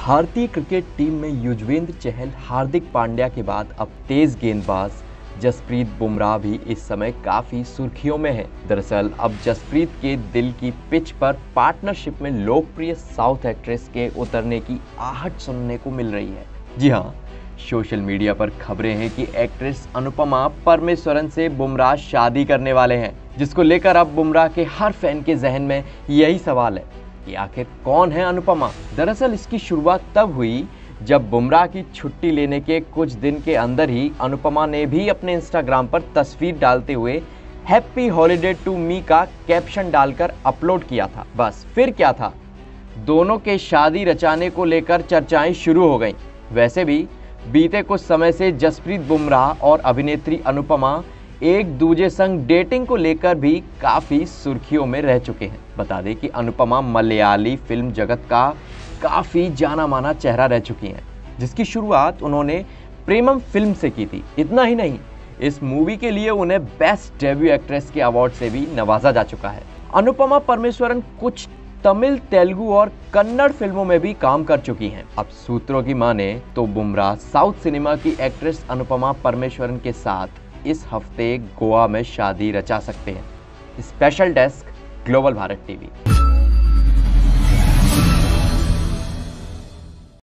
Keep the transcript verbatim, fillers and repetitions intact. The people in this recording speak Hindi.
भारतीय क्रिकेट टीम में युजवेंद्र चहल, हार्दिक पांड्या के बाद अब तेज गेंदबाज जसप्रीत बुमराह भी इस समय काफी सुर्खियों में है। दरअसल अब जसप्रीत के दिल की पिच पर पार्टनरशिप में लोकप्रिय साउथ एक्ट्रेस के उतरने की आहट सुनने को मिल रही है। जी हाँ, सोशल मीडिया पर खबरें हैं कि एक्ट्रेस अनुपमा परमेश्वरन से बुमराह शादी करने वाले हैं, जिसको लेकर अब बुमराह के हर फैन के जहन में यही सवाल है कि आखिर कौन है अनुपमा। दरअसल इसकी शुरुआत तब हुई जब बुमराह की छुट्टी लेने के कुछ दिन के अंदर ही अनुपमा ने भी अपने इंस्टाग्राम पर तस्वीर डालते हुए हैप्पी हॉलीडे टू मी का कैप्शन डालकर अपलोड किया था। बस फिर क्या था, दोनों के शादी रचाने को लेकर चर्चाएं शुरू हो गईं। वैसे भी बीते कुछ समय से जसप्रीत बुमराह और अभिनेत्री अनुपमा एक दूजे संग डेटिंग को लेकर भी काफ़ी सुर्खियों में रह चुके हैं। बता दें कि अनुपमा मलयाली फिल्म जगत का काफ़ी जाना माना चेहरा रह चुकी हैं, जिसकी शुरुआत उन्होंने प्रेमम फिल्म से की थी। इतना ही नहीं, इस मूवी के लिए उन्हें बेस्ट डेब्यू एक्ट्रेस के अवार्ड से भी नवाजा जा चुका है। अनुपमा परमेश्वरन कुछ तमिल, तेलुगु और कन्नड़ फिल्मों में भी काम कर चुकी हैं। अब सूत्रों की माने तो बुमराह साउथ सिनेमा की एक्ट्रेस अनुपमा परमेश्वरन के साथ इस हफ्ते गोवा में शादी रचा सकते हैं। Special desk, Global Bharat TV.